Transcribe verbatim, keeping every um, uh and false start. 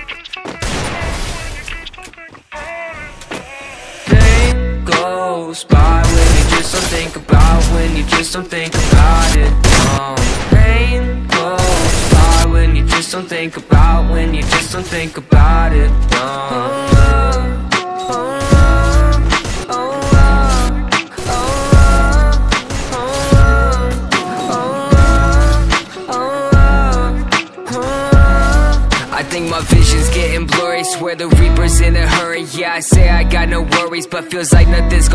Pain goes by when you just don't think about, when you just don't think about it. No. Pain goes by when you just don't think about, when you just don't think about it. No. I think my vision's getting blurry, swear the reaper's in a hurry. Yeah, I say I got no worries, but feels like nothing's